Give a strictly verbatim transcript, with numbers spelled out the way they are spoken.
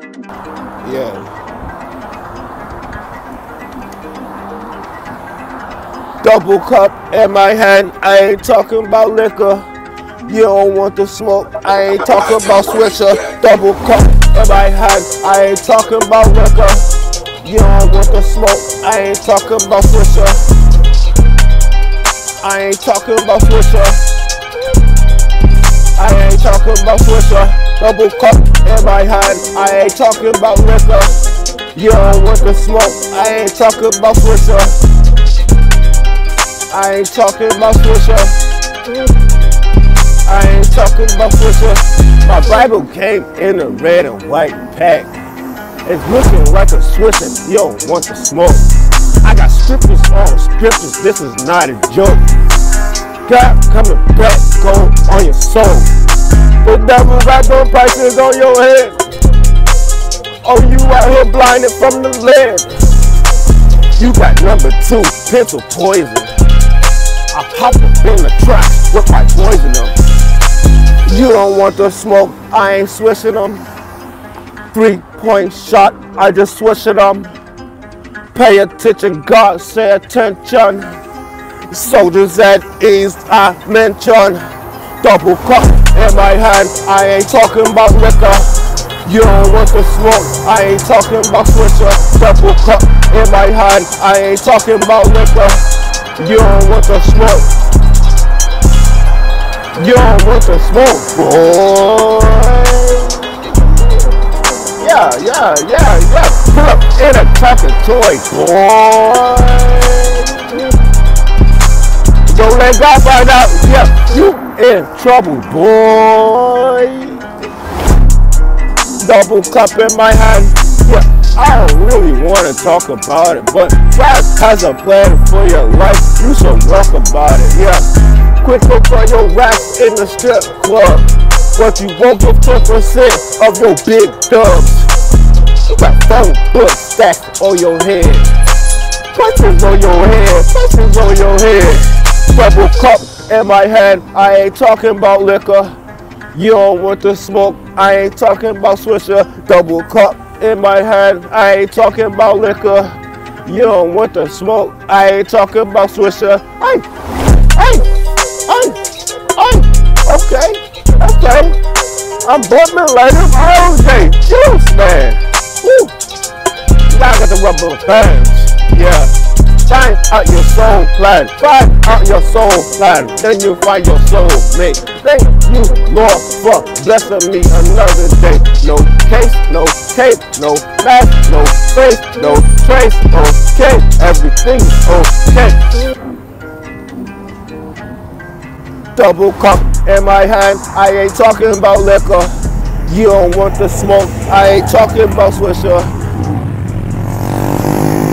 Yeah. Double cup in my hand, I ain't talking about liquor. You don't want the smoke, I ain't talking about switcher. Double cup in my hand, I ain't talking about liquor. You don't want the smoke, I ain't talking about switcher. I ain't talking about switcher. I ain't talking about switcher. Double cup in my hand, I ain't talking about liquor. You don't want the smoke, I ain't talking about switcher. I ain't talking about switcher. I ain't talking about switcher. My Bible came in a red and white pack. It's looking like a switcher, you don't want the smoke. I got scriptures on scriptures, this is not a joke. God coming back, go on your soul. The devil got those prices on your head. Oh, you out here blinded from the lead. You got number two, pencil poison. I hop up in the truck with my poison them. You don't want the smoke, I ain't swishing them. Three point shot, I just swish it them. Pay attention, God say attention. Soldiers at ease, I mention. Double cup in my hand, I ain't talking about liquor. You don't want the smoke, I ain't talking about switcher. Double cup in my hand, I ain't talking about liquor. You don't want the smoke. You don't want the smoke, boy. Yeah, yeah, yeah, yeah. Pull up in a tractor toy, boy. Don't let God find out. Yeah, you in trouble, boy. Double cup in my hand. Yeah, I don't really want to talk about it, but God has a plan for your life. You should work about it, yeah. Quit look for your racks in the strip club, but you won't give ten percent of your big dubs. You got phone books stacked on your head. Punches on your head, punches on your head. Double cup in my hand, I ain't talking about liquor. You don't want the smoke, I ain't talking about switcher. Double cup in my hand, I ain't talking about liquor. You don't want the smoke, I ain't talking about switcher. Hey, hey, hey, hey, okay, okay. I'm bumping like an all day juice, man. Woo. Now I got the rubber bands, yeah. Find out your soul plan, find out your soul plan, then you find your soul mate. Thank you, Lord, for blessing me another day. No case, no tape, no mask, no face, no trace, okay, everything's okay. Double cup in my hand, I ain't talking about liquor. You don't want the smoke, I ain't talking about switcher.